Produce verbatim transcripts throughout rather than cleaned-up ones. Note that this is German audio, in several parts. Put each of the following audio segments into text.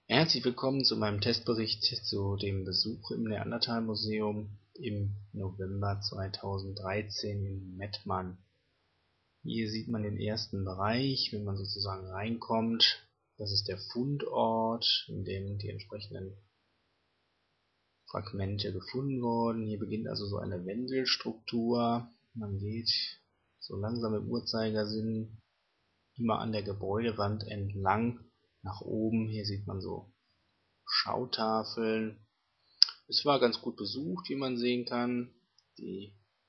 Herzlich willkommen zu meinem Testbericht zu dem Besuch im Neanderthal-Museum im November zweitausenddreizehn in Mettmann. Hier sieht man den ersten Bereich, wenn man sozusagen reinkommt. Das ist der Fundort, in dem die entsprechenden Fragmente gefunden wurden. Hier beginnt also so eine Wendelstruktur. Man geht so langsam im Uhrzeigersinn immer an der Gebäudewand entlang nach oben. Hier sieht man so Schautafeln. Es war ganz gut besucht, wie man sehen kann. Die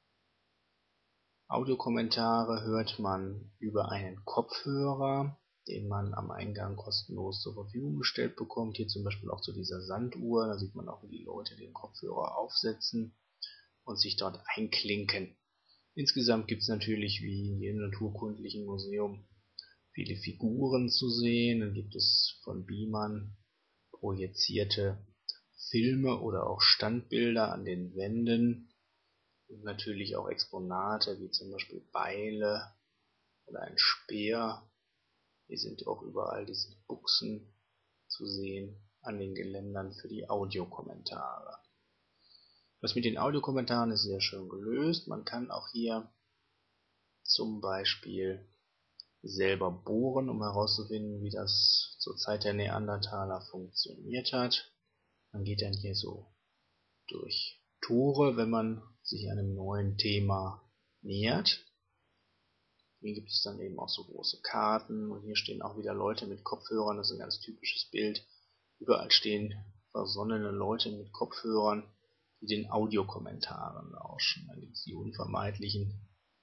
Audiokommentare hört man über einen Kopfhörer, den man am Eingang kostenlos zur Verfügung gestellt bekommt. Hier zum Beispiel auch zu dieser Sanduhr. Da sieht man auch, wie die Leute den Kopfhörer aufsetzen und sich dort einklinken. Insgesamt gibt es natürlich, wie in jedem naturkundlichen Museum, viele Figuren zu sehen. Dann gibt es von Biemern projizierte Filme oder auch Standbilder an den Wänden und natürlich auch Exponate wie zum Beispiel Beile oder ein Speer. Hier sind auch überall diese Buchsen zu sehen an den Geländern für die Audiokommentare. Das mit den Audiokommentaren ist sehr schön gelöst. Man kann auch hier zum Beispiel selber bohren, um herauszufinden, wie das zur Zeit der Neandertaler funktioniert hat. Man geht dann hier so durch Tore, wenn man sich einem neuen Thema nähert. Hier gibt es dann eben auch so große Karten und hier stehen auch wieder Leute mit Kopfhörern. Das ist ein ganz typisches Bild. Überall stehen versonnene Leute mit Kopfhörern, die den Audiokommentaren lauschen. Dann gibt es die unvermeidlichen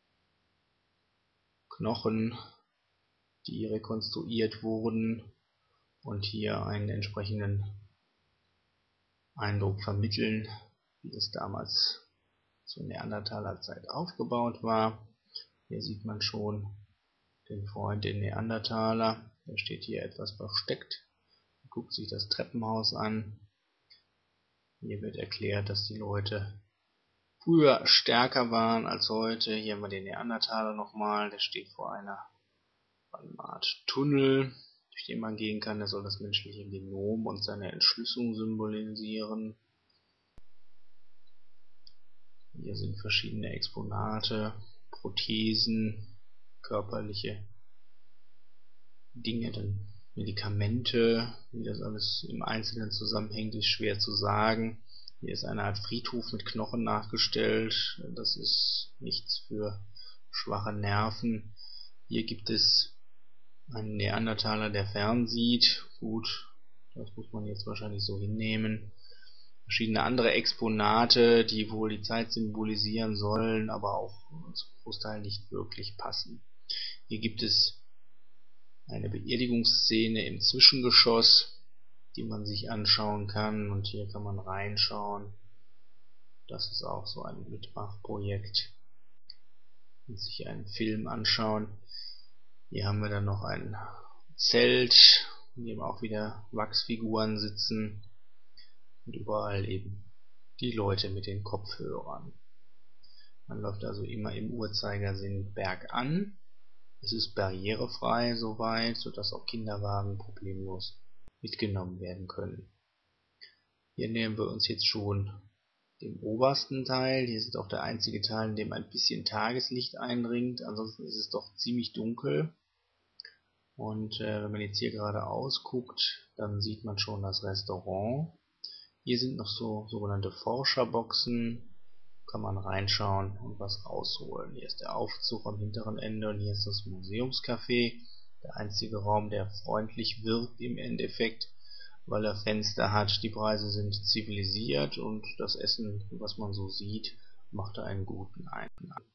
Knochen, die rekonstruiert wurden und hier einen entsprechenden Eindruck vermitteln, wie es damals zur Neandertaler-Zeit aufgebaut war. Hier sieht man schon den Freund, den Neandertaler. Der steht hier etwas versteckt und guckt sich das Treppenhaus an. Hier wird erklärt, dass die Leute früher stärker waren als heute. Hier haben wir den Neandertaler nochmal. Der steht vor einer eine Art Tunnel, durch den man gehen kann. Der soll das menschliche Genom und seine Entschlüsselung symbolisieren. Hier sind verschiedene Exponate, Prothesen, körperliche Dinge, dann Medikamente. Wie das alles im Einzelnen zusammenhängt, ist schwer zu sagen. Hier ist eine Art Friedhof mit Knochen nachgestellt. Das ist nichts für schwache Nerven. Hier gibt es einen Neandertaler, der fernsieht. Gut, das muss man jetzt wahrscheinlich so hinnehmen. Verschiedene andere Exponate, die wohl die Zeit symbolisieren sollen, aber auch zum Großteil nicht wirklich passen. Hier gibt es eine Beerdigungsszene im Zwischengeschoss, die man sich anschauen kann, und hier kann man reinschauen. Das ist auch so ein Mitmachprojekt. Und sich einen Film anschauen. Hier haben wir dann noch ein Zelt, in dem auch wieder Wachsfiguren sitzen und überall eben die Leute mit den Kopfhörern. Man läuft also immer im Uhrzeigersinn bergan. Es ist barrierefrei soweit, sodass auch Kinderwagen problemlos mitgenommen werden können. Hier nähern wir uns jetzt schon dem obersten Teil. Hier ist auch der einzige Teil, in dem ein bisschen Tageslicht eindringt. Ansonsten ist es doch ziemlich dunkel. Und äh, wenn man jetzt hier geradeaus guckt, dann sieht man schon das Restaurant. Hier sind noch so sogenannte Forscherboxen. Kann man reinschauen und was rausholen. Hier ist der Aufzug am hinteren Ende und hier ist das Museumscafé. Der einzige Raum, der freundlich wirkt im Endeffekt, weil er Fenster hat. Die Preise sind zivilisiert und das Essen, was man so sieht, macht einen guten Eindruck.